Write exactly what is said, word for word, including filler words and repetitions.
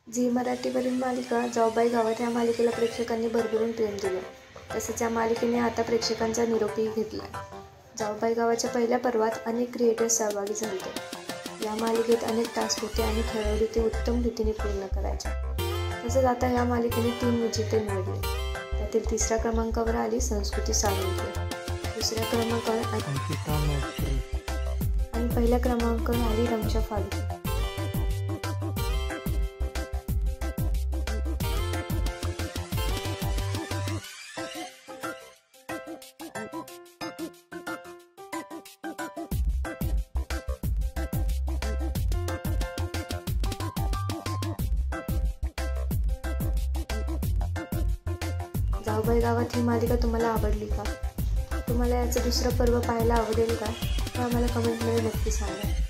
Zee मराठीवरील मालिका जाऊबाई गावात या मालिकेला प्रेक्षकांनी भरभरून प्रेम दिलं. तसेच या मालिकेने आता प्रेक्षकांचा निरोपही घेतला. जाऊबाई गावाच्या पहिल्या पर्वात अनेक क्रिएटर्स सहभागी झाले. या मालिकेत अनेक टास्क होते आणि ठरवले ते उत्तम रीतीने पूर्ण करायचे. तसेच आता या मालिकेने तीन विजेते निवडले. त्यातील तिसऱ्या क्रमांकावर आली संस्कृती साळुंखे, दुसऱ्या क्रमांकावर अंकिता मेहत्री आणि पहिल्या क्रमांकावर आली रमशा फाळके. जाऊबाई गावात ही मालिका तुम्हाला आवडली का? तुम्हाला याचं दुसरं पर्व पाहायला आवडेल का? हे आम्हाला कमेंटमध्ये नक्की सांगा.